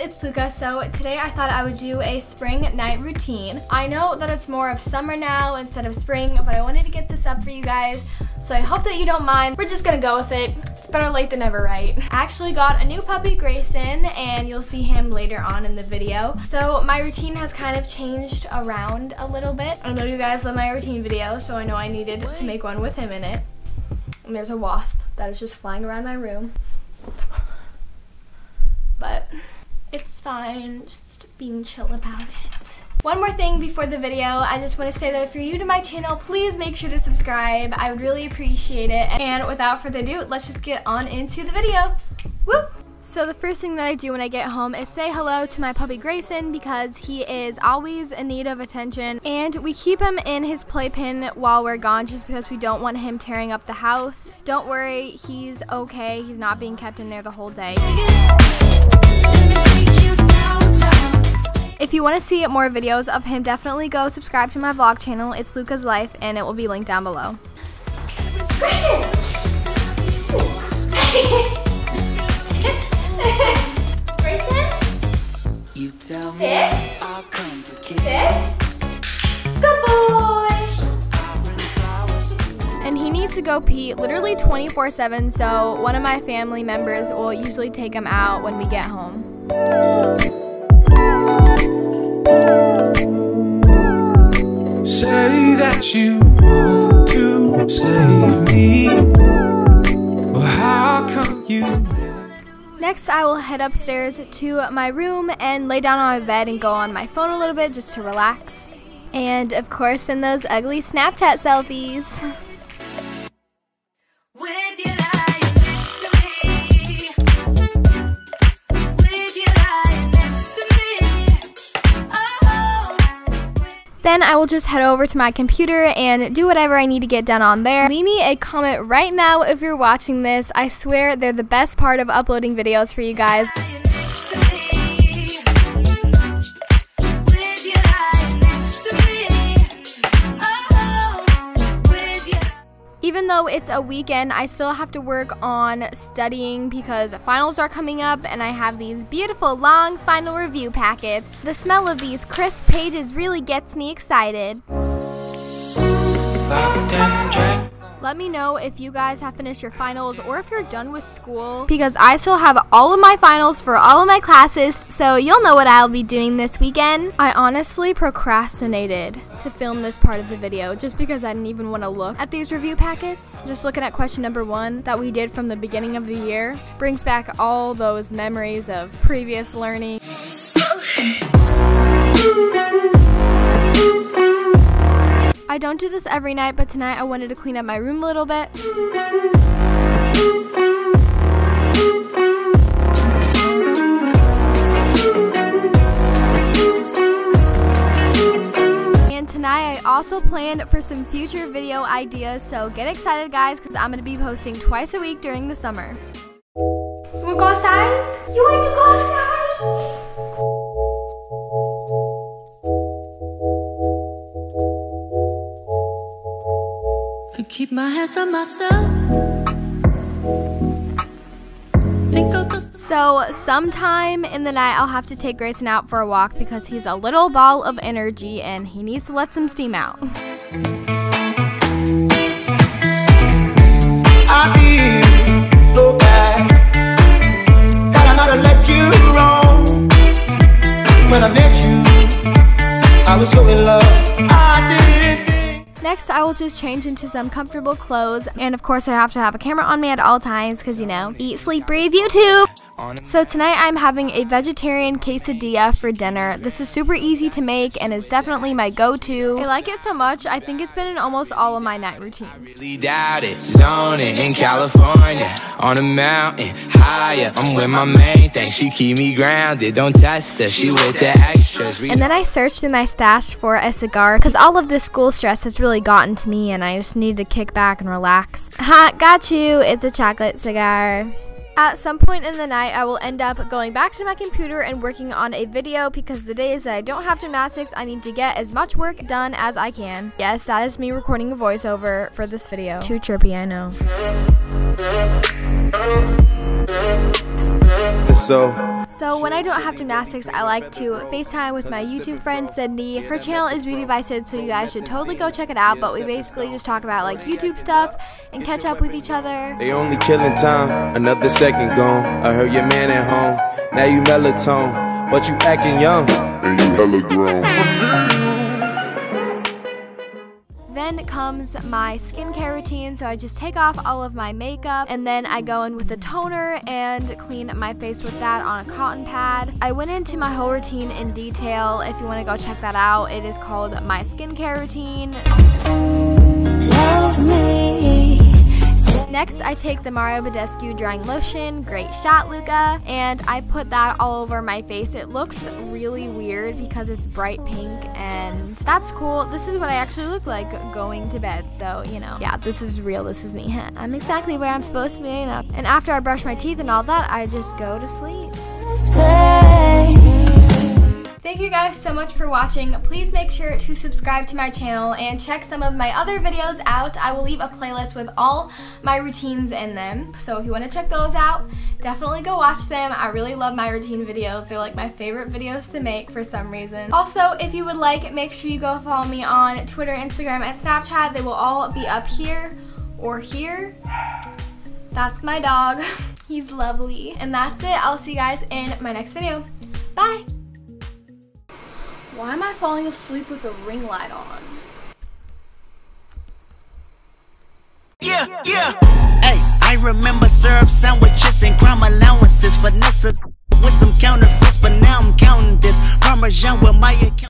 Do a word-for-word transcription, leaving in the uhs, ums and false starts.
it's Luca. So today I thought I would do a spring night routine. I know that it's more of summer now instead of spring, but I wanted to get this up for you guys, so I hope that you don't mind. We're just gonna go with it. It's better late than never, right? I actually got a new puppy, Grayson, and you'll see him later on in the video. So my routine has kind of changed around a little bit. I know you guys love my routine video, so I know I needed to make one with him in it. And there's a wasp that is just flying around my room. But it's fine, just being chill about it. One more thing before the video, I just want to say that if you're new to my channel, please make sure to subscribe. I would really appreciate it. And without further ado, let's just get on into the video. Woo! So the first thing that I do when I get home is say hello to my puppy Grayson, because he is always in need of attention, and we keep him in his playpen while we're gone just because we don't want him tearing up the house. Don't worry, he's okay. He's not being kept in there the whole day. If you want to see more videos of him, definitely go subscribe to my vlog channel. It's Luca's Life, and it will be linked down below. Grayson! Grayson? You tell me sit. I'll come to sit. Good boy! And he needs to go pee literally twenty-four seven, so one of my family members will usually take him out when we get home. Say that you want to save me. Well, how come you never... Next, I will head upstairs to my room and lay down on my bed and go on my phone a little bit just to relax. And of course, send those ugly Snapchat selfies. With you lying next to me. With you lying next to me. Oh. Then I will just head over to my computer and do whatever I need to get done on there. Leave me a comment right now if you're watching this. I swear they're the best part of uploading videos for you guys. Even though it's a weekend, I still have to work on studying because finals are coming up and I have these beautiful long final review packets. The smell of these crisp pages really gets me excited. Let me know if you guys have finished your finals or if you're done with school, because I still have all of my finals for all of my classes, so you'll know what I'll be doing this weekend. I honestly procrastinated to film this part of the video just because I didn't even want to look at these review packets. Just looking at question number one that we did from the beginning of the year brings back all those memories of previous learning. I don't do this every night, but tonight I wanted to clean up my room a little bit. And tonight I also planned for some future video ideas, so get excited guys, because I'm going to be posting twice a week during the summer. You want to go outside? You want to go outside? Keep my hands on myself. So sometime in the night I'll have to take Grayson out for a walk because he's a little ball of energy and he needs to let some steam out. I feel so bad that I might have let you wrong. When I met you, I was so in love. I did. Next, I will just change into some comfortable clothes, and of course I have to have a camera on me at all times because, you know, eat, sleep, breathe, YouTube! So tonight I'm having a vegetarian quesadilla for dinner. This is super easy to make and is definitely my go-to. I like it so much, I think it's been in almost all of my night routines. Really doubt it. Zoning in California, on a mountain, higher. I'm with my main thing, she keep me grounded. Don't test her, she with the extras. And then I searched in my stash for a cigar because all of this school stress has really gotten to me and I just need to kick back and relax. Ha, got you, it's a chocolate cigar. At some point in the night, I will end up going back to my computer and working on a video because the days that I don't have gymnastics, I need to get as much work done as I can. Yes, that is me recording a voiceover for this video. Too trippy, I know. So So when I don't have gymnastics, I like to FaceTime with my YouTube friend Sydney. Her channel is Beauty by Sid, so you guys should totally go check it out. But we basically just talk about like YouTube stuff and catch up with each other. They only killing time, another second gone. I heard your man at home, now you melatonin, but you acting young and you hella grown. Then comes my skincare routine, so I just take off all of my makeup and then I go in with a toner and clean my face with that on a cotton pad. I went into my whole routine in detail. If you want to go check that out, it is called My Skincare Routine. Love me. Next, I take the Mario Badescu Drying Lotion, great shot Luca, and I put that all over my face. It looks really weird because it's bright pink, and that's cool. This is what I actually look like going to bed, so, you know, yeah, this is real, this is me. I'm exactly where I'm supposed to be, you know. And after I brush my teeth and all that, I just go to sleep. Thank you guys so much for watching. Please make sure to subscribe to my channel and check some of my other videos out. I will leave a playlist with all my routines in them. So if you want to check those out, definitely go watch them. I really love my routine videos. They're like my favorite videos to make for some reason. Also, if you would like, make sure you go follow me on Twitter, Instagram, and Snapchat. They will all be up here or here. That's my dog. He's lovely. And that's it. I'll see you guys in my next video. Bye. Why am I falling asleep with a ring light on? Yeah, yeah. Hey, I remember syrup sandwiches and crime allowances. Vanessa with some counterfeits, but now I'm counting this. Parmesan with my